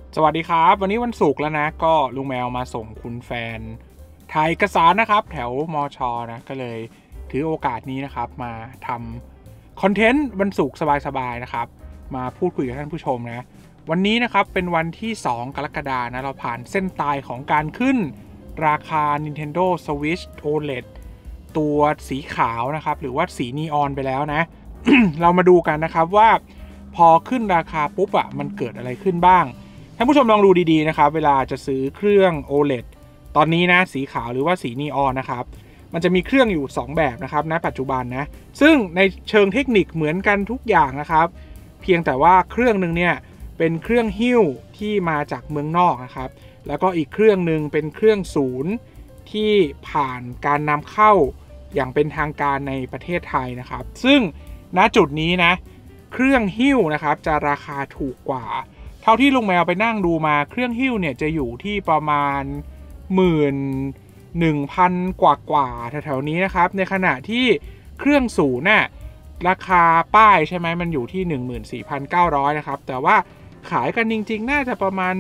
สวัสดีครับวันนี้วันศุกร์แล้วนะก็ลุงแมวมาส่งคุณแฟนถ่ายเอกสารนะครับแถวมอชอนะก็เลยถือโอกาสนี้นะครับมาทำคอนเทนต์วันศุกร์สบายๆนะครับมาพูดคุยกับท่านผู้ชมนะวันนี้นะครับเป็นวันที่2กรกฎาคมนะเราผ่านเส้นตายของการขึ้นราคา Nintendo Switch OLED ตัวสีขาวนะครับหรือว่าสีนีออนไปแล้วนะ เรามาดูกันนะครับว่าพอขึ้นราคาปุ๊บอะมันเกิดอะไรขึ้นบ้างท่านผู้ชมลองดูดีๆนะครับเวลาจะซื้อเครื่อง OLED ตอนนี้นะสีขาวหรือว่าสีนีออนนะครับมันจะมีเครื่องอยู่2แบบนะครับณปัจจุบันนะซึ่งในเชิงเทคนิคเหมือนกันทุกอย่างนะครับเพียงแต่ว่าเครื่องนึงเนี่ยเป็นเครื่องหิ้วที่มาจากเมืองนอกนะครับแล้วก็อีกเครื่องนึงเป็นเครื่องศูนย์ที่ผ่านการนำเข้าอย่างเป็นทางการในประเทศไทยนะครับซึ่งณจุดนี้นะเครื่องหิ้วนะครับจะราคาถูกกว่าเท่าที่ลุงแมวไปนั่งดูมาเครื่องหิ้วเนี่ยจะอยู่ที่ประมาณ11,000 กว่าแถวๆนี้นะครับในขณะที่เครื่องศูนย์น่ะราคาป้ายใช่ไหมมันอยู่ที่ 14,900 นะครับแต่ว่าขายกันจริงๆน่าจะประมาณ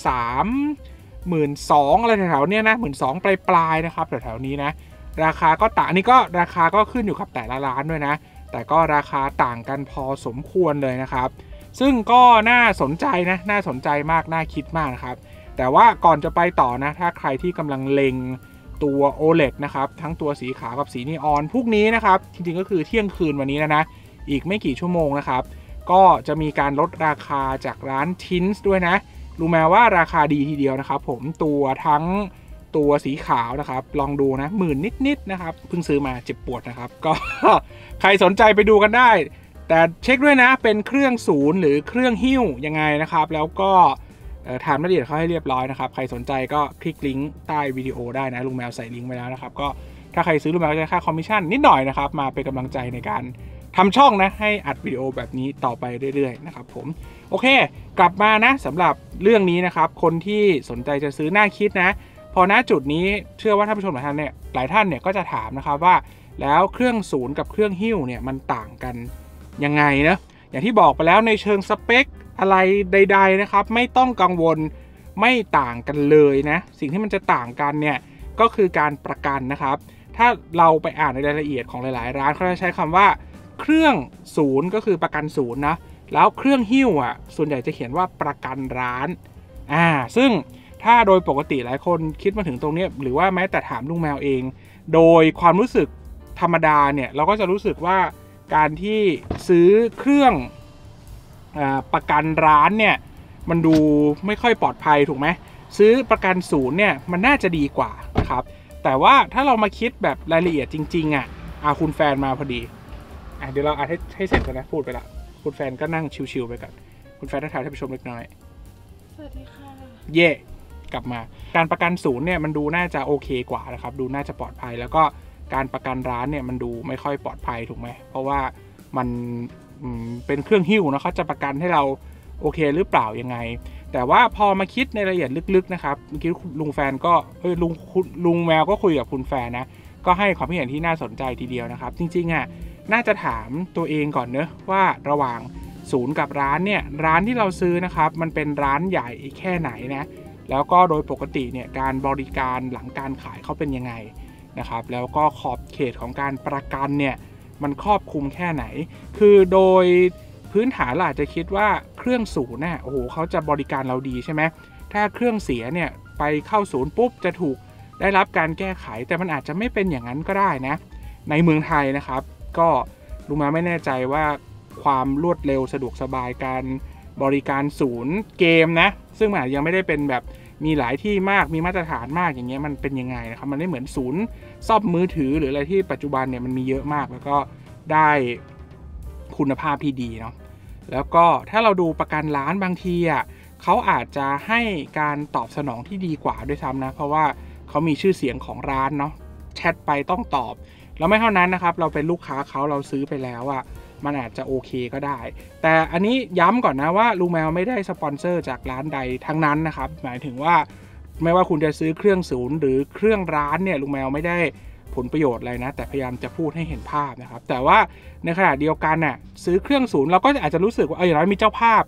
13,000 12,000อะไรแถวๆเนี้ยนะ 12,000 ปลายๆนะครับแถวๆนี้นะราคาก็ต่างนี่ก็ราคาก็ขึ้นอยู่กับแต่ละร้านด้วยนะแต่ก็ราคาต่างกันพอสมควรเลยนะครับซึ่งก็น่าสนใจนะน่าสนใจมากน่าคิดมากนะครับแต่ว่าก่อนจะไปต่อนะถ้าใครที่กำลังเล็งตัว OLED นะครับทั้งตัวสีขาวกับสีนีออนพวกนี้นะครับจริงๆก็คือเที่ยงคืนวันนี้นะอีกไม่กี่ชั่วโมงนะครับก็จะมีการลดราคาจากร้านทินส์ด้วยนะรู้ไหมว่าราคาดีทีเดียวนะครับผมตัวทั้งตัวสีขาวนะครับลองดูนะ10,000นิดๆนะครับเพิ่งซื้อมาเจ็บปวดนะครับก็ ใครสนใจไปดูกันได้แต่เช็คด้วยนะเป็นเครื่องศูนย์หรือเครื่องหิ้วยังไงนะครับแล้วก็ถามรายละเอียดเขาให้เรียบร้อยนะครับใครสนใจก็คลิกลิงก์ใต้วิดีโอได้นะลุงแมวใส่ลิงก์ไว้แล้วนะครับก็ถ้าใครซื้อลุงแมวก็จะค่าคอมมิชชั่นนิดหน่อยนะครับมาเป็นกำลังใจในการทำช่องนะให้อัดวิดีโอแบบนี้ต่อไปเรื่อยๆนะครับผมโอเคกลับมานะสำหรับเรื่องนี้นะครับคนที่สนใจจะซื้อน่าคิดนะพอณจุดนี้เชื่อว่าท่านผู้ชมหลายท่านเนี่ยก็จะถามนะครับว่าแล้วเครื่องศูนย์กับเครื่องหิ้วเนี่ยมันต่างกันยังไงนะอย่างที่บอกไปแล้วในเชิงสเปคอะไรใดๆนะครับไม่ต้องกังวลไม่ต่างกันเลยนะสิ่งที่มันจะต่างกันเนี่ยก็คือการประกันนะครับถ้าเราไปอ่านในรายละเอียดของหลายๆร้านเขาจะใช้คำว่าเครื่องศูนย์ก็คือประกันศูนย์นะแล้วเครื่องหิ้วอ่ะส่วนใหญ่จะเขียนว่าประกันร้านซึ่งถ้าโดยปกติหลายคนคิดมาถึงตรงนี้หรือว่าแม้แต่ถามลุงแมวเองโดยความรู้สึกธรรมดาเนี่ยเราก็จะรู้สึกว่าการที่ซื้อเครื่องประกันร้านเนี่ยมันดูไม่ค่อยปลอดภัยถูกไหมซื้อประกันศูนย์เนี่ยมันน่าจะดีกว่านะครับแต่ว่าถ้าเรามาคิดแบบรายละเอียดจริงๆคุณแฟนมาพอดีเดี๋ยวเราให้เสร็จกันนะพูดไปละคุณแฟนก็นั่งชิวๆไปก่อนคุณแฟนทักทายท่านผู้ชมเล็กน้อยสวัสดีค่ะเย่กลับมาการประกันศูนย์เนี่ยมันดูน่าจะโอเคกว่านะครับดูน่าจะปลอดภัยแล้วก็การประกันร้านเนี่ยมันดูไม่ค่อยปลอดภัยถูกไหมเพราะว่ามันเป็นเครื่องหิ้วนะเขาจะประกันให้เราโอเคหรือเปล่ายังไงแต่ว่าพอมาคิดในรายละเอียดลึกๆนะครับเมื่อกี้ลุงแฟนก็ลุงแมวก็คุยกับคุณแฟนนะก็ให้ความคิดเห็นที่น่าสนใจทีเดียวนะครับจริงๆน่าจะถามตัวเองก่อนเนอะว่าระหว่างศูนย์กับร้านเนี่ยร้านที่เราซื้อนะครับมันเป็นร้านใหญ่แค่ไหนนะแล้วก็โดยปกติเนี่ยการบริการหลังการขายเขาเป็นยังไงนะครับแล้วก็ขอบเขตของการประกันเนี่ยมันครอบคลุมแค่ไหนคือโดยพื้นฐานเราอาจจะคิดว่าเครื่องศูนย์โอ้โหเขาจะบริการเราดีใช่ไหมถ้าเครื่องเสียเนี่ยไปเข้าศูนย์ปุ๊บจะถูกได้รับการแก้ไขแต่มันอาจจะไม่เป็นอย่างนั้นก็ได้นะในเมืองไทยนะครับก็ลุงมาไม่แน่ใจว่าความรวดเร็วสะดวกสบายการบริการศูนย์เกมนะซึ่งมันยังไม่ได้เป็นแบบมีหลายที่มากมีมาตรฐานมากอย่างเงี้ยมันเป็นยังไงนะครับมันไม่เหมือนศูนย์ซ่อมมือถือหรืออะไรที่ปัจจุบันเนี่ยมันมีเยอะมากแล้วก็ได้คุณภาพที่ดีเนาะแล้วก็ถ้าเราดูประกันร้านบางทีเขาอาจจะให้การตอบสนองที่ดีกว่าด้วยซ้ำนะเพราะว่าเขามีชื่อเสียงของร้านเนาะแชทไปต้องตอบแล้วไม่เท่านั้นนะครับเราเป็นลูกค้าเขาเราซื้อไปแล้วมันอาจจะโอเคก็ได้แต่อันนี้ย้ำก่อนนะว่าลุงแมวไม่ได้สปอนเซอร์จากร้านใดทั้งนั้นนะครับหมายถึงว่าไม่ว่าคุณจะซื้อเครื่องศูนย์หรือเครื่องร้านเนี่ยลุงแมวไม่ได้ผลประโยชน์อะไรนะแต่พยายามจะพูดให้เห็นภาพนะครับแต่ว่าในขณะเดียวกันซื้อเครื่องศูนย์เราก็อาจจะรู้สึกว่าอย่างน้อยมีเจ้าภาพ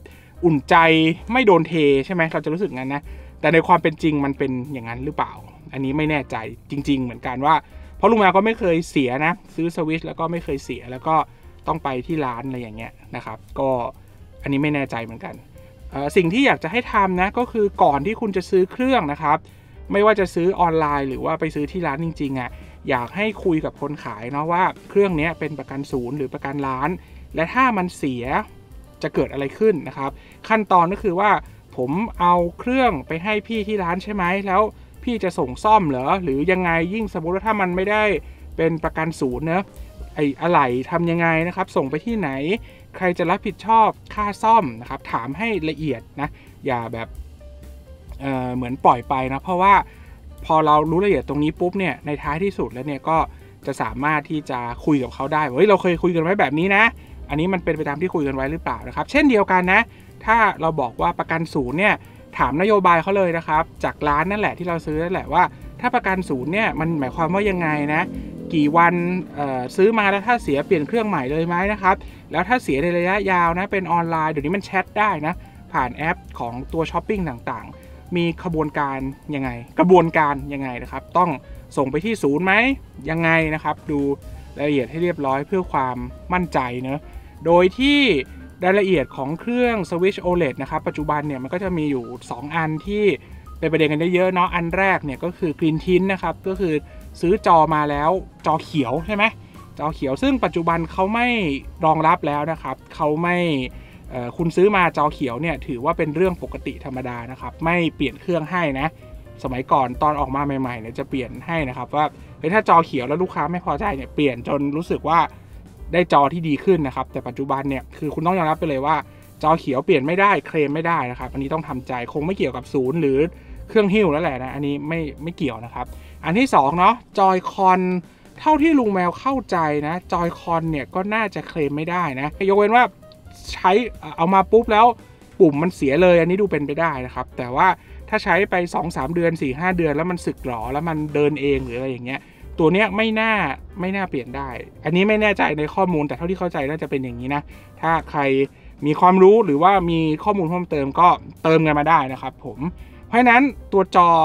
อุ่นใจไม่โดนเทใช่ไหมเราจะรู้สึกงั้นนะแต่ในความเป็นจริงมันเป็นอย่างนั้นหรือเปล่าอันนี้ไม่แน่ใจจริงๆเหมือนกันว่าเพราะลุงแมวก็ไม่เคยเสียนะซื้อสวิชแล้วก็ไม่เคยเสียแล้วก็ต้องไปที่ร้านอะไรอย่างเงี้ยนะครับก็อันนี้ไม่แน่ใจเหมือนกันสิ่งที่อยากจะให้ทำนะก็คือก่อนที่คุณจะซื้อเครื่องนะครับไม่ว่าจะซื้อออนไลน์หรือว่าไปซื้อที่ร้านจริงๆอ่ะอยากให้คุยกับคนขายเนาะว่าเครื่องนี้เป็นประกันศูนย์หรือประกันร้านและถ้ามันเสียจะเกิดอะไรขึ้นนะครับขั้นตอนก็คือว่าผมเอาเครื่องไปให้พี่ที่ร้านใช่ไหมแล้วพี่จะส่งซ่อมเหรอหรือยังไงยิ่งสมมติว่าถ้ามันไม่ได้เป็นประกันศูนย์นะอะไหล่ทำยังไงนะครับส่งไปที่ไหนใครจะรับผิดชอบค่าซ่อมนะครับถามให้ละเอียดนะอย่าแบบเหมือนปล่อยไปนะเพราะว่าพอเรารู้ละเอียดตรงนี้ปุ๊บเนี่ยในท้ายที่สุดแล้วเนี่ยก็จะสามารถที่จะคุยกับเขาได้เฮ้ยเราเคยคุยกันไว้แบบนี้นะอันนี้มันเป็นไปตามที่คุยกันไว้หรือเปล่านะครับเช่นเดียวกันนะถ้าเราบอกว่าประกันศูนย์เนี่ยถามนโยบายเขาเลยนะครับจากร้านนั่นแหละที่เราซื้อนั่นแหละว่าถ้าประกันศูนย์เนี่ยมันหมายความว่ายังไงนะกี่วันซื้อมาแล้วถ้าเสียเปลี่ยนเครื่องใหม่เลยไหมนะครับแล้วถ้าเสียในระยะยาวนะเป็นออนไลน์เดี๋ยวนี้มันแชทได้นะผ่านแอปของตัวช้อปปิ้งต่างๆมีกระบวนการยังไงนะครับต้องส่งไปที่ศูนย์ไหมยังไงนะครับดูรายละเอียดให้เรียบร้อยเพื่อความมั่นใจเนอะโดยที่รายละเอียดของเครื่อง Switch OLED นะครับปัจจุบันเนี่ยมันก็จะมีอยู่2อันที่เป็นประเด็นกันเยอะๆเนาะอันแรกเนี่ยก็คือ Green Tint นะครับก็คือซื้อจอมาแล้วจอเขียวใช่ไหมจอเขียวซึ่งปัจจุบันเขาไม่รองรับแล้วนะครับเขาไม่คุณซื้อมาจอเขียวเนี่ยถือว่าเป็นเรื่องปกติธรรมดานะครับไม่เปลี่ยนเครื่องให้นะสมัยก่อนตอนออกมาใหม่ๆเนี่ยจะเปลี่ยนให้นะครับว่าถ้าจอเขียวแล้วลูกค้าไม่พอใจเนี่ยเปลี่ยนจนรู้สึกว่าได้จอที่ดีขึ้นนะครับแต่ปัจจุบันเนี่ยคือคุณต้องยอมรับไปเลยว่าจอเขียวเปลี่ยนไม่ได้เคลมไม่ได้นะครับอันนี้ต้องทำใจคงไม่เกี่ยวกับศูนย์หรือเครื่องหิ้วแล้วแหละนะอันนี้ไม่เกี่ยวนะครับอันที่2เนาะจอยคอนเท่าที่ลุงแมวเข้าใจนะจอยคอนเนี่ยก็น่าจะเคลมไม่ได้นะยกเว้นว่าใช้เอามาปุ๊บแล้วปุ่มมันเสียเลยอันนี้ดูเป็นไปได้นะครับแต่ว่าถ้าใช้ไป 2-3 เดือน 4-5 เดือนแล้วมันสึกหรอแล้วมันเดินเองหรืออะไรอย่างเงี้ยตัวเนี้ยไม่น่าเปลี่ยนได้อันนี้ไม่แน่ใจในข้อมูลแต่เท่าที่เข้าใจน่าจะเป็นอย่างนี้นะถ้าใครมีความรู้หรือว่ามีข้อมูลเพิ่มเติมก็เติมกันมาได้นะครับผมเพราะฉะนั้นตัวจอ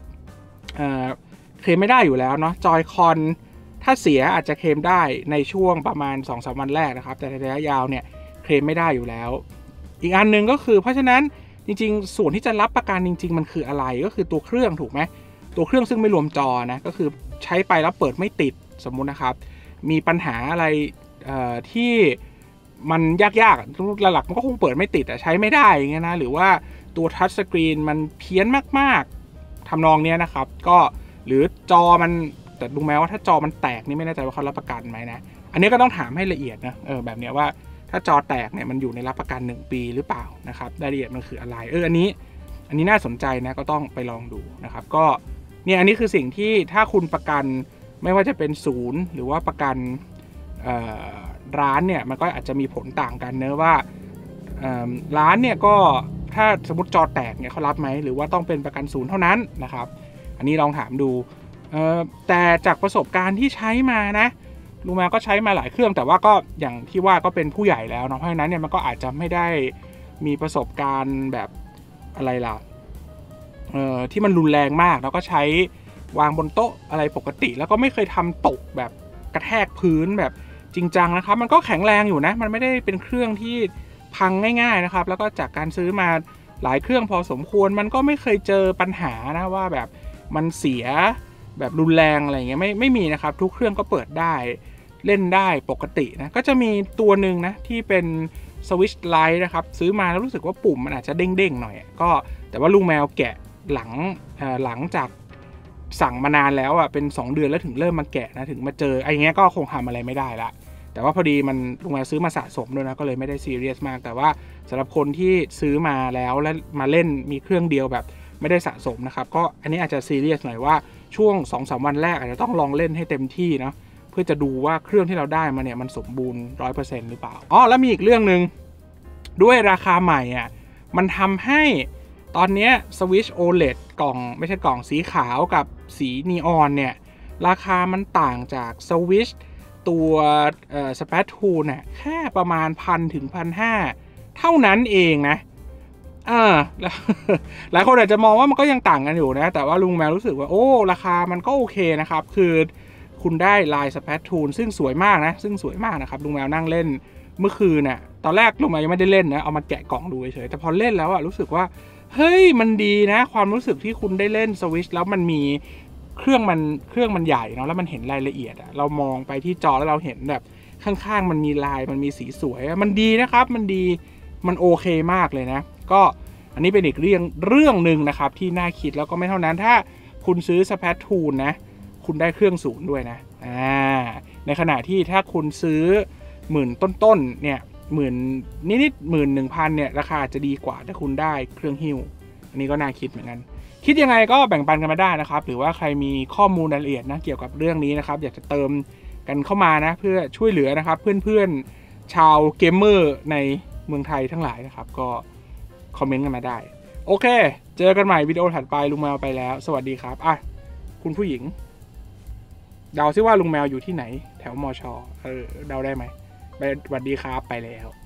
เคลมไม่ได้อยู่แล้วเนาะจอยคอนถ้าเสียอาจจะเคลมได้ในช่วงประมาณ 2-3 วันแรกนะครับแต่ในระยะยาวเนี่ยเคลมไม่ได้อยู่แล้วอีกอันนึงก็คือเพราะฉะนั้นจริงๆส่วนที่จะรับประกันจริงๆมันคืออะไรก็คือตัวเครื่องถูกไหมตัวเครื่องซึ่งไม่รวมจอนะก็คือใช้ไปแล้วเปิดไม่ติดสมมุตินะครับมีปัญหาอะไรที่มันยากๆหลักๆมันก็คงเปิดไม่ติดใช้ไม่ได้อย่างเงี้ยนะหรือว่าตัวทัชสกรีนมันเพี้ยนมากๆทำนองเนี้ยนะครับก็หรือจอมันแต่ดูแม้ว่าถ้าจอมันแตกนี่ไม่แน่ใจว่าเขารับประกันไหมนะอันนี้ก็ต้องถามให้ละเอียดนะแบบเนี้ยว่าถ้าจอแตกเนี่ยมันอยู่ในรับประกัน1 ปีหรือเปล่านะครับรายละเอียดมันคืออะไรอันนี้น่าสนใจนะก็ต้องไปลองดูนะครับก็เนี่ยอันนี้คือสิ่งที่ถ้าคุณประกันไม่ว่าจะเป็นศูนย์หรือว่าประกันร้านเนี่ยมันก็อาจจะมีผลต่างกันเนอะว่าร้านเนี่ยก็ถ้าสมมติจอแตกเนี่ยเขารับไหมหรือว่าต้องเป็นประกันศูนย์เท่านั้นนะครับอันนี้ลองถามดูแต่จากประสบการณ์ที่ใช้มานะลุงแมวก็ใช้มาหลายเครื่องแต่ว่าก็อย่างที่ว่าก็เป็นผู้ใหญ่แล้วเนาะเพราะฉะนั้นเนี่ยมันก็อาจจะไม่ได้มีประสบการณ์แบบอะไรล่ะที่มันรุนแรงมากแล้วก็ใช้วางบนโต๊ะอะไรปกติแล้วก็ไม่เคยทำตกแบบกระแทกพื้นแบบจริงจังนะครับมันก็แข็งแรงอยู่นะมันไม่ได้เป็นเครื่องที่พังง่ายๆนะครับแล้วก็จากการซื้อมาหลายเครื่องพอสมควรมันก็ไม่เคยเจอปัญหานะว่าแบบมันเสียแบบรุนแรงอะไรเงี้ยไม่มีนะครับทุกเครื่องก็เปิดได้เล่นได้ปกตินะก็จะมีตัวหนึ่งนะที่เป็นสวิตช์ไลท์นะครับซื้อมาแล้วรู้สึกว่าปุ่มมันอาจจะเด้งๆหน่อยก็แต่ว่าลุงแมวแกะหลังจากสั่งมานานแล้วเป็น2 เดือนแล้วถึงเริ่มมาแกะนะถึงมาเจอไอ้เงี้ยก็คงทำอะไรไม่ได้ละแต่ว่าพอดีมันลุงแมวซื้อมาสะสมด้วยนะก็เลยไม่ได้ซีเรียสมากแต่ว่าสำหรับคนที่ซื้อมาแล้วมาเล่นมีเครื่องเดียวแบบไม่ได้สะสมนะครับก็อันนี้อาจจะซีเรียสหน่อยว่าช่วง 2-3 วันแรกอาจจะต้องลองเล่นให้เต็มที่เนาะเพื่อจะดูว่าเครื่องที่เราได้มาเนี่ยมันสมบูรณ์ 100% หรือเปล่าแล้วมีอีกเรื่องนึงด้วยราคาใหม่มันทำให้ตอนนี้ Switch OLED กล่องไม่ใช่กล่องสีขาวกับสีนีออนเนี่ยราคามันต่างจาก Switch ตัวSplatoonเนี่ยแค่ประมาณ 1,000 ถึง 1,500 เท่านั้นเองนะแล้ว หลายคนอาจจะมองว่ามันก็ยังต่างกันอยู่นะแต่ว่าลุงแมวรู้สึกว่าโอ้ราคามันก็โอเคนะครับคือคุณได้ลายสเปซทูนซึ่งสวยมากนะครับลุงแมวนั่งเล่นเมื่อคืนน่ะตอนแรกลุงแมวยังไม่ได้เล่นนะเอามาแกะกล่องดูเฉยๆแต่พอเล่นแล้วอะรู้สึกว่าเฮ้ยมันดีนะความรู้สึกที่คุณได้เล่นสวิชแล้วมันมีเครื่องมันใหญ่เนาะแล้วมันเห็นรายละเอียดอะเรามองไปที่จอแล้วเราเห็นแบบข้างๆมันมีลายมันมีสีสวยมันดีนะครับมันดีมันโอเคมากเลยนะก็อันนี้เป็นอีกเรื่องหนึ่งนะครับที่น่าคิดแล้วก็ไม่เท่านั้นถ้าคุณซื้อสเปซทูนนะคุณได้เครื่องศูนย์ด้วยนะในขณะที่ถ้าคุณซื้อ10,000ต้นๆเนี่ยนิด11,000เนี่ยราคาจะดีกว่าถ้าคุณได้เครื่องหิ้วอันนี้ก็น่าคิดเหมือนกันคิดยังไงก็แบ่งปันกันมาได้นะครับหรือว่าใครมีข้อมูลรายละเอียดนะเกี่ยวกับเรื่องนี้นะครับอยากจะเติมกันเข้ามานะเพื่อช่วยเหลือนะครับเพื่อนๆชาวเกมเมอร์ในเมืองไทยทั้งหลายนะครับก็คอมเมนต์กันมาได้โอเคเจอกันใหม่วิดีโอถัดไปลุงแมวไปแล้วสวัสดีครับคุณผู้หญิงเดาซิว่าลุงแมวอยู่ที่ไหนแถวมชเดาได้ไหมไปสวัสดีครับไปแล้ว